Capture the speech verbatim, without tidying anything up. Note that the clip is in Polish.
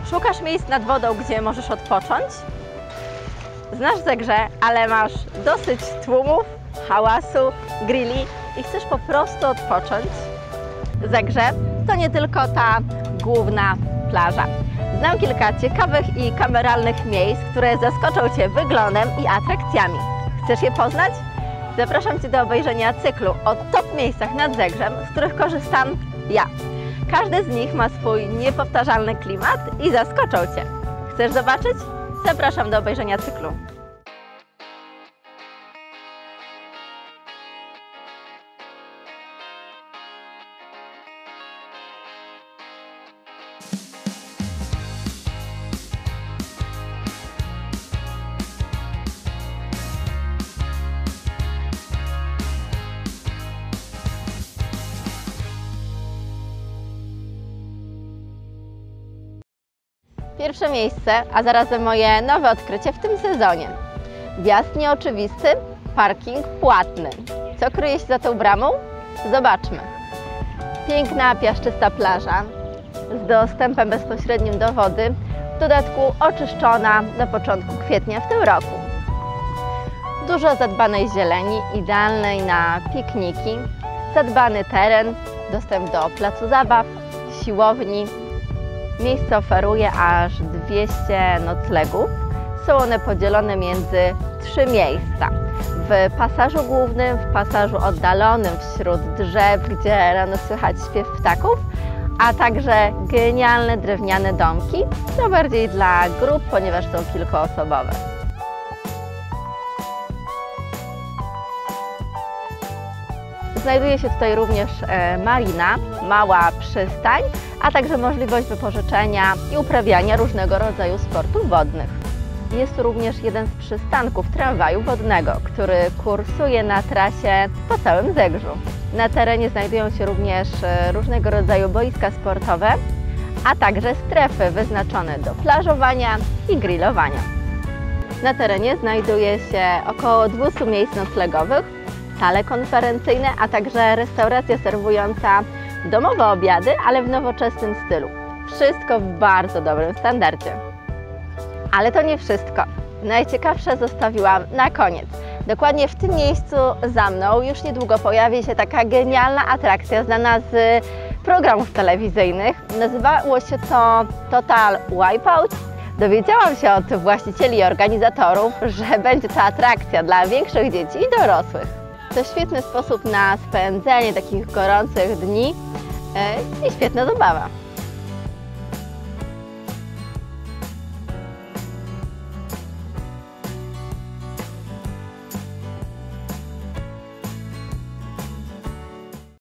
Szukasz miejsc nad wodą, gdzie możesz odpocząć? Znasz Zegrze, ale masz dosyć tłumów, hałasu, grilli i chcesz po prostu odpocząć? Zegrze to nie tylko ta główna plaża. Znam kilka ciekawych i kameralnych miejsc, które zaskoczą Cię wyglądem i atrakcjami. Chcesz je poznać? Zapraszam Cię do obejrzenia cyklu o top miejscach nad Zegrzem, z których korzystam ja. Każdy z nich ma swój niepowtarzalny klimat i zaskoczą Cię. Chcesz zobaczyć? Zapraszam do obejrzenia cyklu. Pierwsze miejsce, a zarazem moje nowe odkrycie w tym sezonie. Wjazd nieoczywisty, parking płatny. Co kryje się za tą bramą? Zobaczmy. Piękna, piaszczysta plaża z dostępem bezpośrednim do wody, w dodatku oczyszczona na początku kwietnia w tym roku. Dużo zadbanej zieleni, idealnej na pikniki, zadbany teren, dostęp do placu zabaw, siłowni. Miejsce oferuje aż dwieście noclegów. Są one podzielone między trzy miejsca. W pasażu głównym, w pasażu oddalonym wśród drzew, gdzie rano słychać śpiew ptaków, a także genialne drewniane domki, to bardziej dla grup, ponieważ są kilkuosobowe. Znajduje się tutaj również marina, mała przystań, a także możliwość wypożyczenia i uprawiania różnego rodzaju sportów wodnych. Jest tu również jeden z przystanków tramwaju wodnego, który kursuje na trasie po całym Zegrzu. Na terenie znajdują się również różnego rodzaju boiska sportowe, a także strefy wyznaczone do plażowania i grillowania. Na terenie znajduje się około dwieście miejsc noclegowych, sale konferencyjne, a także restauracja serwująca domowe obiady, ale w nowoczesnym stylu. Wszystko w bardzo dobrym standardzie. Ale to nie wszystko. Najciekawsze zostawiłam na koniec. Dokładnie w tym miejscu za mną już niedługo pojawi się taka genialna atrakcja znana z programów telewizyjnych. Nazywało się to Total Wipeout. Dowiedziałam się od właścicieli i organizatorów, że będzie to atrakcja dla większych dzieci i dorosłych. To świetny sposób na spędzenie takich gorących dni i świetna zabawa.